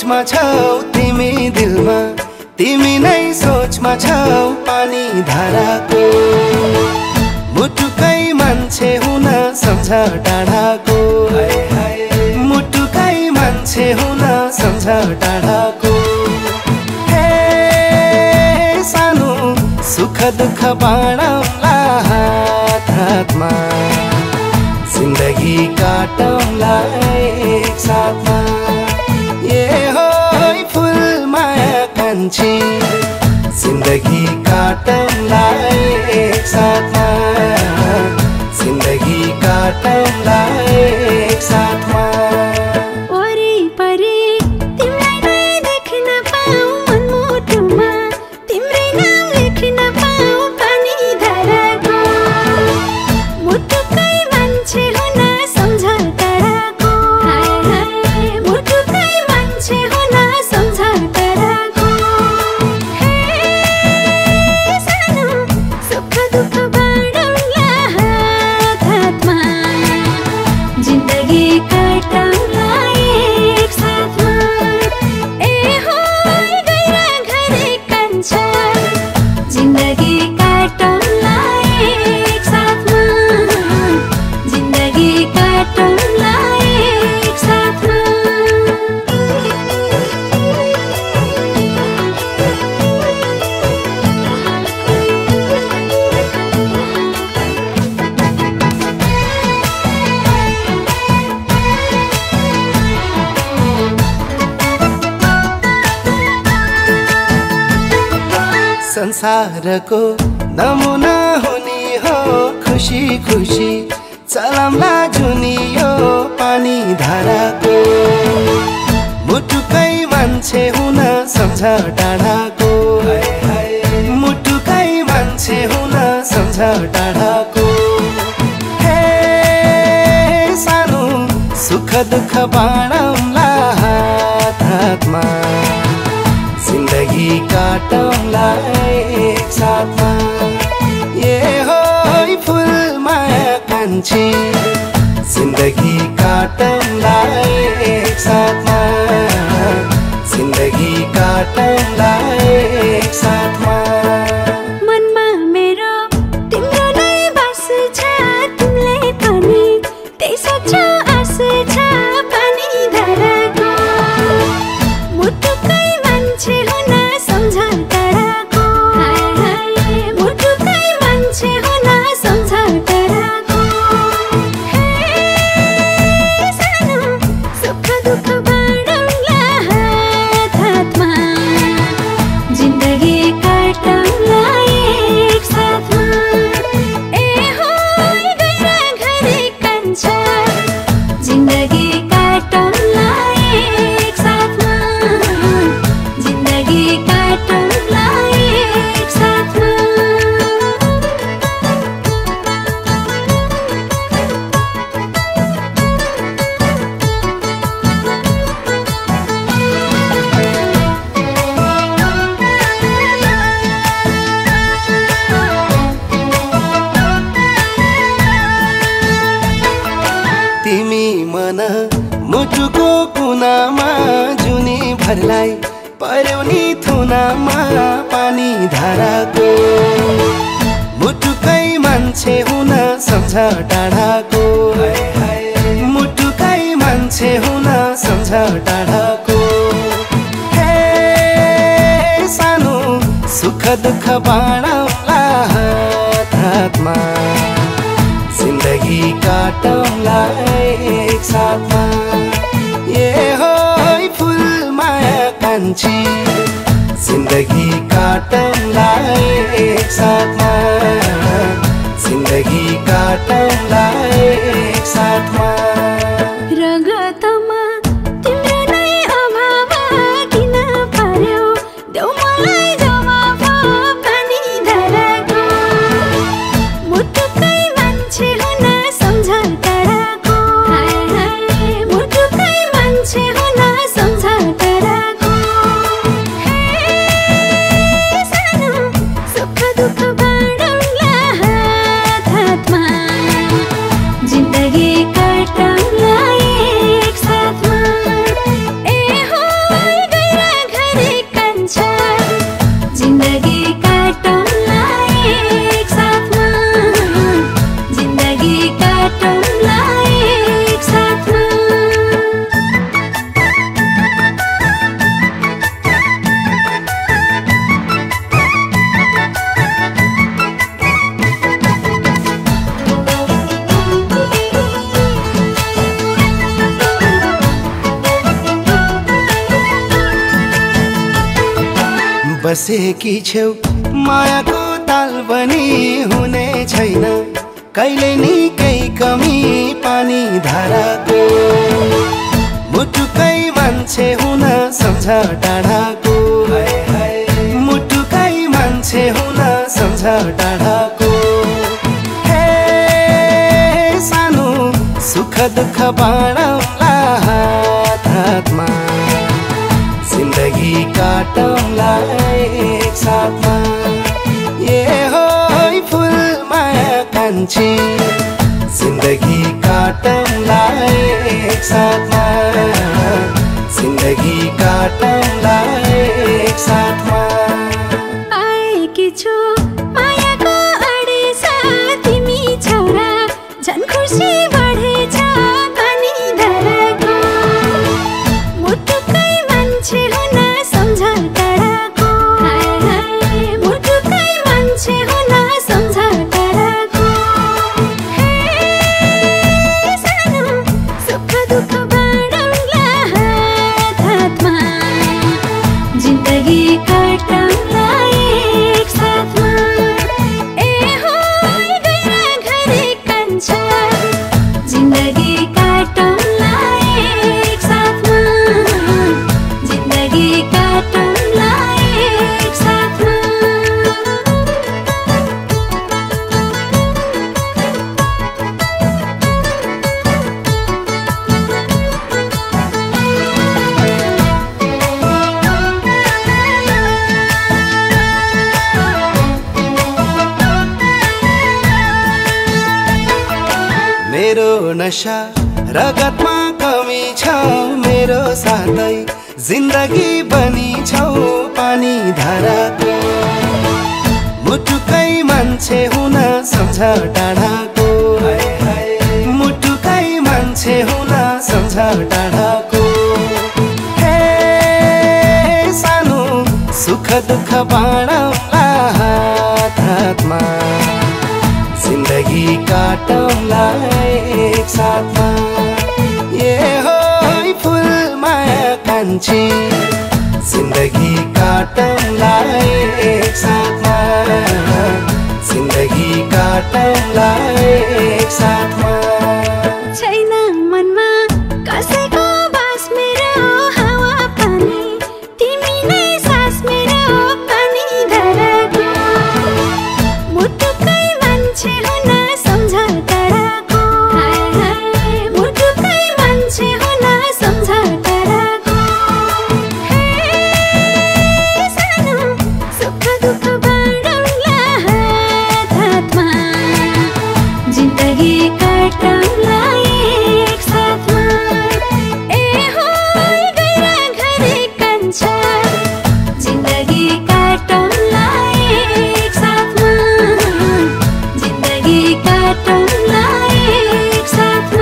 सोचमा छौ तिमी दिलमा, तिमी नै सोचमा छौ पानी धाराको। मुटुकै मान्छे हुन सम्झ टाढाको, मुटुकै मान्छे हुन सम्झ टाढाको। हे सानो सुख दुःख बाँडौँला हात हातमा, जिन्दगी काटौँला एक साथमा। ये हो फुल माया कान्छी, जिन्दगी काटौँला एक साथमा, जिन्दगी काटौँला एक साथमा। संसारको नमुना हुने हो खुसी खुसी, चलामला जुनियो पानी धाराको। मुटुकै मान्छे हुन सम्झ टाढाको, मुटुकै मान्छे हुन सम्झ टाढाको। हे सानो सुख दुःख बाँडौँला हात हातमा, जिन्दगी काटौँला एक साथमा। ये हो फुल माया कान्छी, जिन्दगी काटौँला एक साथमा, जिन्दगी काटौँला एक साथमा। मनमा मेरो तिम्रो नै बस छ, तिमीले पनि त्यही सोचौ आस छ पानी धाराको। मुटुकै मान्छे हुन सम्झ टाढाको, मुटुकै मान्छे हुन सम्झ टाढाको। हे सानो सुख दुःख बाँडौँला हात हातमा, जिन्दगी काटौँला एक साथमा। ए हो गएर घरै कान्छा, जिन्दगी काटौँला एक साथमा, जिन्दगी काटौँला एक साथमा। तिमी मन मुटुको कुनामा, जुनी भरलाई पर्यौनी थुनामा पानी धाराको। मुटुकै मान्छे हुन सम्झ टाढाको, मुटुकै मान्छे हुन सम्झ टाढाको। हे सानो सुख दुःख बाँडौँला हात हातमा, जिन्दगी काटौँला एक साथमा। ये हो फुल माया कान्छी, जिन्दगी काटौँला एक साथमा, जिन्दगी काटौँला एक साथमा। रगतमा तिम्रो नै अभाव किन पर्यो, देऊ मलाई जवाफ पानी धाराको। मुटुकै मान्छे हुन सम्झ टाढाको, मुटुकै मान्छे हुन सम्झ टाढाको। हे सानो सुख दुःख बाँडौँला हात हातमा, जिन्दगी काटौँला जिन्दगी काटौँला एक साथमा, जिन्दगी काटौँला एक साथमा। बसेकी छेउ मायाको ताल बनी हुने छैन कहिले निकै कमी पानी धाराको। मुटुकै मान्छे हुन सम्झ टाढाको, मुटुकै मान्छे हुन सम्झ टाढाको। हे सानो सुख दुःख बाँडौँला हात हातमा, जिन्दगी काटौँला एक साथमा। ये हो फुल माया कान्छी, जिन्दगी काटौँला एक साथमा, जिन्दगी काटौँला एक साथमा। आएकी छु मायाको अडेसा, तिमी छौरा झन् खुसी बढेछ पानी धाराको। मुटुकै मान्छे हुन सम्झ टाढाको, मुटुकै मान्छे हुन सम्झ टाढाको। हे सानो सुख दुःख बाँडौँला हात हातमा, जिन्दगी काटौँला एक साथमा। ए हो गएर घरे कान्छा, जिन्दगी काटौँला एक साथमा, जिन्दगी काटौँला एक साथमा। मेरो नशा रगतमा कमी छ, मेरो साथै जिन्दगी बनी छौ पानी धाराको। मुटुकै मान्छे हुन सम्झ टाढाको, मुटुकै मान्छे हुन सम्झ टाढाको। हे सानो सुख दुःख बाँडौँला हात हातमा, जिन्दगी काटौँला एक साथमा। ये हो फुल माया कान्छी, जिन्दगी काटौँला एक साथमा, जिन्दगी काटौँला एक साथमा। छैन मनमा कसैको बास मेरो हावा पानी, तिमी नै सास मेरो पानी धाराको। मुटुकै मान्छे हुन सम्झ टाढाको, मुटुकै मान्छे हुन सम्झ टाढाको। हे सानो सुख दुःख बाँडौँला हात हातमा, जिन्दगी काटौँला एक साथमा। ए हो गएर घरे कान्छा, जिन्दगी काटौँला एक साथमा, जिन्दगी काटौँला एक साथमा।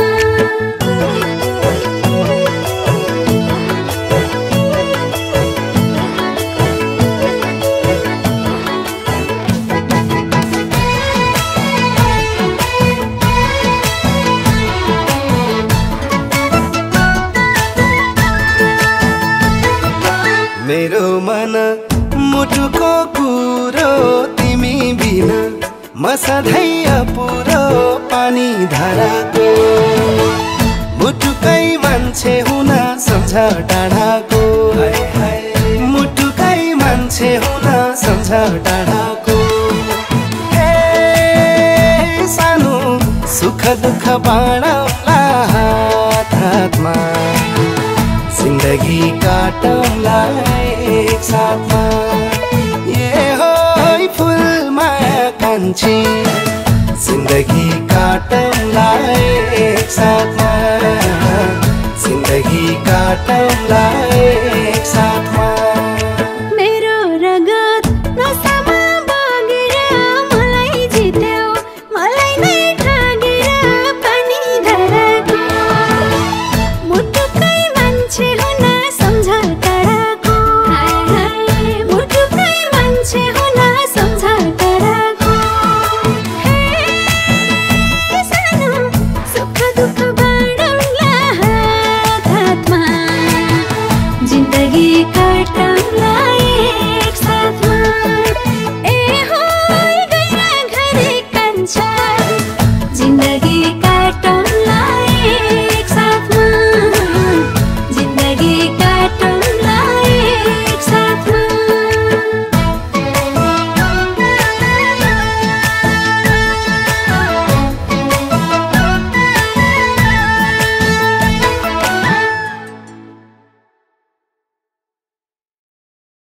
मेरो मन मुटुको कुरो तिमी बिना म सधैँ अपुरो पानी धाराको। मुटुकै मान्छे हुन सम्झ टाढाको, मुटुकै मान्छे हुन सम्झ टाढाको। हे सानो सुख दुःख बाँडौँला हात हातमा, जिन्दगी काटौँला एक साथमा। ये हो फुल माया कान्छी, जिन्दगी काटौँला एक साथमा, जिन्दगी काटौँला एक साथमा। मेरो रगत बाट